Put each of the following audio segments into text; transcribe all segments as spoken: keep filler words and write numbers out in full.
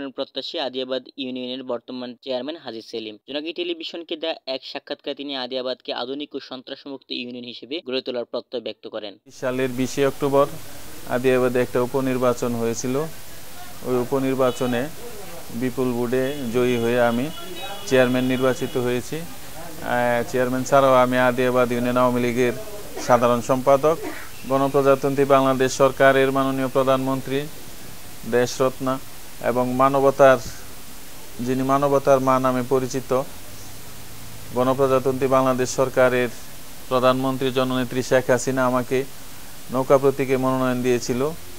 মনোনয়ন প্রত্যাশী আদিয়াবাদ ইউনিয়নের বর্তমান চেয়ারম্যান হাজী সেলিম। জনগী টেলিভিশনকে দেয়া এক সাক্ষাৎকারে তিনি আদিয়াবাদকে আধুনিক ও সন্ত্রাসমুক্ত ইউনিয়ন হিসেবে গড়ে তোলার প্রত্যয় ব্যক্ত করেন। সালের বিশে অক্টোবর আদিয়াবাদে একটা উপনির্বাচন হয়েছিল। ওই উপনির্বাচনে বিপুল ভোটে জয়ী হয়ে আমি চেয়ারম্যান নির্বাচিত হয়েছি। চেয়ারম্যান ছাড়াও আমি আদিয়াবাদ ইউনিয়ন আওয়ামী লীগের সাধারণ সম্পাদক। গণপ্রজাতন্ত্রী বাংলাদেশ সরকারের মাননীয় প্রধানমন্ত্রী, দেশরত্ন এবং মানবতার যিনি মানবতার মা নামে পরিচিত গণপ্রজাতন্ত্রী বাংলাদেশ সরকারের প্রধানমন্ত্রী জননেত্রী শেখ হাসিনা আমাকে নৌকা প্রতীকে মনোনয়ন দিয়েছিল।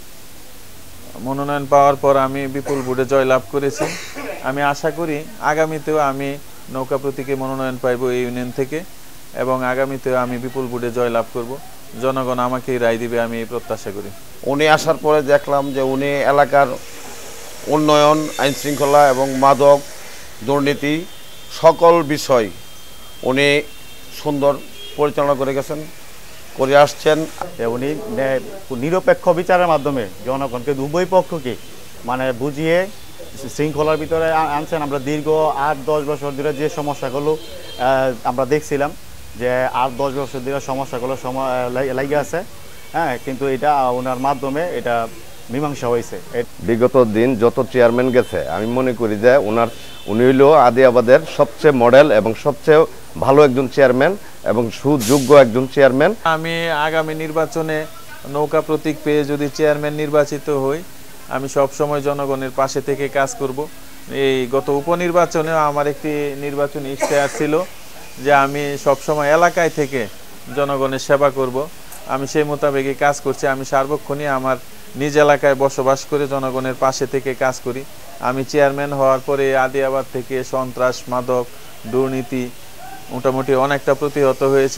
মনোনয়ন পাওয়ার পর আমি বিপুল ভোটে জয়লাভ করেছি। আমি আশা করি আগামীতেও আমি নৌকা প্রতীকে মনোনয়ন পাইব এই ইউনিয়ন থেকে, এবং আগামীতেও আমি বিপুল ভোটে জয়লাভ করব। জনগণ আমাকেই রায় দিবে, আমি এই প্রত্যাশা করি। উনি আসার পরে দেখলাম যে উনি এলাকার উন্নয়ন, আইন শৃঙ্খলা এবং মাদক, দুর্নীতি সকল বিষয় উনি সুন্দর পরিচালনা করে গেছেন, করে আসছেন। উনি নিরপেক্ষ বিচারের মাধ্যমে জনগণকে উভয় পক্ষকে মানে বুঝিয়ে শৃঙ্খলার ভিতরে আনছেন। আমরা দীর্ঘ আট দশ বছর ধরে যে সমস্যাগুলো আমরা দেখছিলাম যে আট দশ বছর ধরে সমস্যাগুলো লাগে আছে, হ্যাঁ, কিন্তু এটা ওনার মাধ্যমে এটা মীমাংসা হয়েছে। বিগত দিন যত চেয়ারম্যান গেছে আমি মনে করি যে ওনার উনি হইল আদিয়াবাদের সবচেয়ে মডেল এবং সবচেয়ে ভালো একজন চেয়ারম্যান এবং সুযোগ্য একজন চেয়ারম্যান। আমি আগামী নির্বাচনে নৌকা প্রতীক পেয়ে যদি চেয়ারম্যান নির্বাচিত হই, আমি সব সময় জনগণের পাশে থেকে কাজ করব। এই গত উপনির্বাচনেও আমার একটি নির্বাচনী ইশতেহার ছিল যে আমি সব সময় এলাকায় থেকে জনগণের সেবা করব। আমি সেই মোতাবেকই কাজ করছি। আমি সার্বক্ষণিক আমার নিজ এলাকায় বসবাস করে জনগণের পাশে থেকে কাজ করি। আমি চেয়ারম্যান হওয়ার পরে আদিয়াবাদ থেকে সন্ত্রাস, মাদক, দুর্নীতি মোটামুটি অনেকটা প্রতিহত হয়েছে।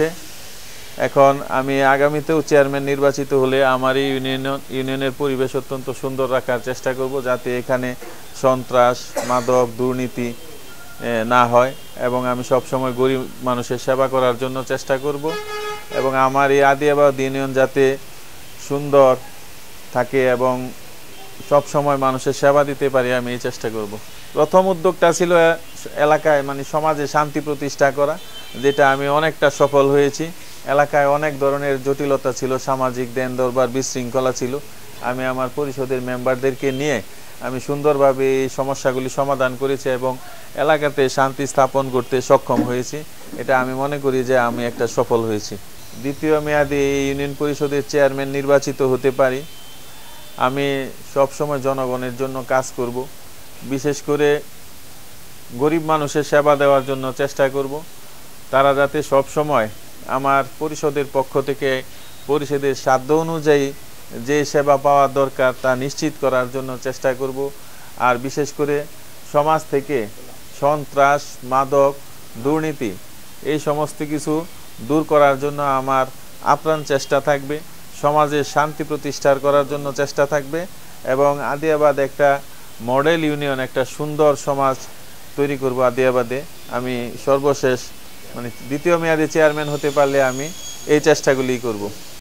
এখন আমি আগামীতেও চেয়ারম্যান নির্বাচিত হলে আমার এই ইউনিয়ন ইউনিয়নের পরিবেশ অত্যন্ত সুন্দর রাখার চেষ্টা করব, যাতে এখানে সন্ত্রাস, মাদক, দুর্নীতি না হয়, এবং আমি সবসময় গরিব মানুষের সেবা করার জন্য চেষ্টা করব, এবং আমার এই আদিয়াবাদ ইউনিয়ন যাতে সুন্দর থাকে এবং সব সময় মানুষের সেবা দিতে পারি, আমি এই চেষ্টা করব। প্রথম উদ্যোগটা ছিল এলাকায় মানে সমাজে শান্তি প্রতিষ্ঠা করা, যেটা আমি অনেকটা সফল হয়েছি। এলাকায় অনেক ধরনের জটিলতা ছিল, সামাজিক দেন দরবার, বিশৃঙ্খলা ছিল। আমি আমার পরিষদের মেম্বারদেরকে নিয়ে আমি সুন্দরভাবে এই সমস্যাগুলি সমাধান করেছি এবং এলাকাতে শান্তি স্থাপন করতে সক্ষম হয়েছি। এটা আমি মনে করি যে আমি একটা সফল হয়েছি। দ্বিতীয় মেয়াদে এই ইউনিয়ন পরিষদের চেয়ারম্যান নির্বাচিত হতে পারি, আমি সব সময় জনগণের জন্য কাজ করব। বিশেষ করে গরিব মানুষের সেবা দেওয়ার জন্য চেষ্টা করব। তারা যাতে সব সময় আমার পরিষদের পক্ষ থেকে পরিষদের সাধ্য অনুযায়ী যে সেবা পাওয়া দরকার তা নিশ্চিত করার জন্য চেষ্টা করব। আর বিশেষ করে সমাজ থেকে সন্ত্রাস, মাদক, দুর্নীতি এই সমস্ত কিছু দূর করার জন্য আমার আপ্রাণ চেষ্টা থাকবে। সমাজে শান্তি প্রতিষ্ঠা করার জন্য চেষ্টা থাকবে, এবং আদিয়াবাদ একটা মডেল ইউনিয়ন, একটা সুন্দর সমাজ তৈরি করব আদিয়াবাদে। আমি সর্বশেষ মানে দ্বিতীয় মেয়াদে চেয়ারম্যান হতে পারলে আমি এই চেষ্টাগুলি করব।